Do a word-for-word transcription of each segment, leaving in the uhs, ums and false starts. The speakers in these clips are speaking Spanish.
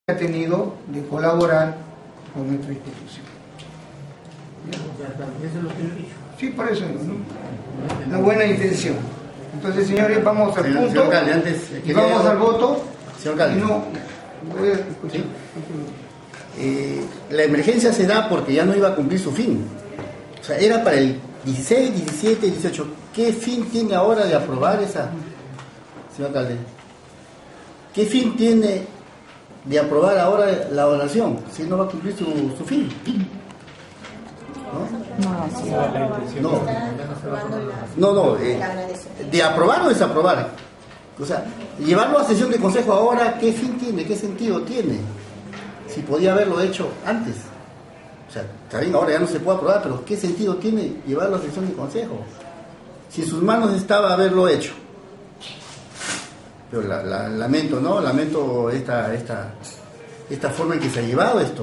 ha tenido de colaborar con nuestra institución. Eso es lo que yo he dicho. Sí, por eso digo, ¿no? Una buena intención. Entonces, señores, vamos al señor, punto. Señor alcalde, antes, y vamos al voto. Señor alcalde. Y no, voy a escuchar. ¿Sí? Eh, la emergencia se da porque ya no iba a cumplir su fin. O sea, era para el dieciséis, diecisiete, dieciocho. ¿Qué fin tiene ahora de aprobar esa, señor alcalde? ¿Qué fin tiene de aprobar ahora la donación si no va a cumplir su, su fin? ¿No? No, no, no eh, de aprobar o desaprobar. O sea, llevarlo a sesión de consejo ahora, ¿qué fin tiene? ¿Qué sentido tiene? Si podía haberlo hecho antes. O sea, está bien, ahora ya no se puede aprobar, pero ¿qué sentido tiene llevarlo a sesión de consejo? Si en sus manos estaba haberlo hecho. Pero la, la, lamento, ¿no? Lamento esta, esta, esta forma en que se ha llevado esto.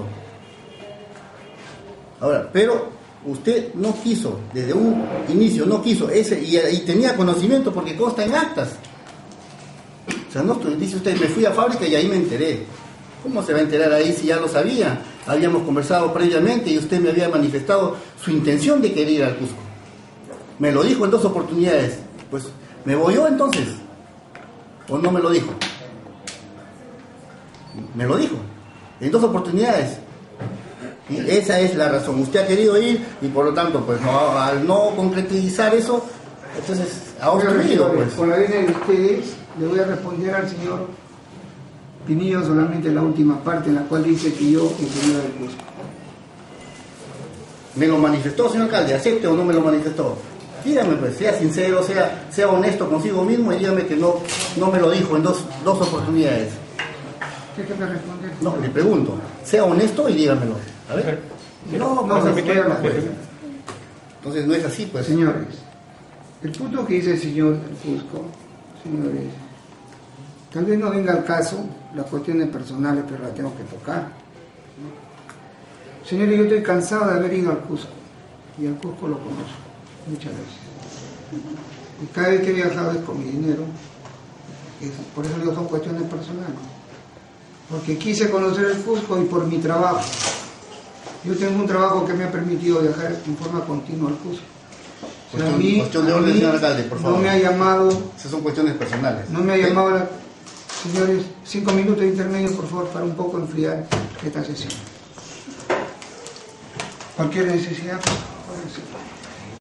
Ahora, pero usted no quiso, desde un inicio no quiso, ese y, y tenía conocimiento porque consta en actas. O sea, no dice usted, me fui a fábrica y ahí me enteré. ¿Cómo se va a enterar ahí si ya lo sabía? Habíamos conversado previamente y usted me había manifestado su intención de querer ir al Cusco. Me lo dijo en dos oportunidades. Pues, ¿me voy yo entonces? ¿O no me lo dijo? Me lo dijo. En dos oportunidades. Y esa es la razón. Usted ha querido ir y por lo tanto, pues no, al no concretizar eso, entonces ha obstruido, pues. Por la venia de ustedes, le voy a responder al señor Pinillo solamente la última parte en la cual dice que yo he querido ir al Cusco. ¿Me lo manifestó, señor alcalde? ¿Acepte o no me lo manifestó? Dígame, pues, sea sincero, sea, sea honesto consigo mismo y dígame que no, no me lo dijo en dos, dos oportunidades. ¿Qué te responder? No, le pregunto, sea honesto y dígamelo. A ver. No, no, no se puede hablar. Entonces no es así, pues. Señores, el punto que dice el señor Cusco, señores, tal vez no venga al caso las cuestiones personales, pero las tengo que tocar. Señores, yo estoy cansado de haber ido al Cusco, y al Cusco lo conozco muchas veces. Y cada vez que he viajado es con mi dinero, es, por eso digo son cuestiones personales. Porque quise conocer el Cusco y por mi trabajo. Yo tengo un trabajo que me ha permitido viajar en forma continua al Cusco. O sea, Cuestión, a mí, cuestión de a orden, mí señor alcalde, por favor. No me ha llamado. Esas son cuestiones personales. No me ha llamado la... Señores, cinco minutos de intermedio, por favor, para un poco enfriar esta sesión. Cualquier necesidad, por favor.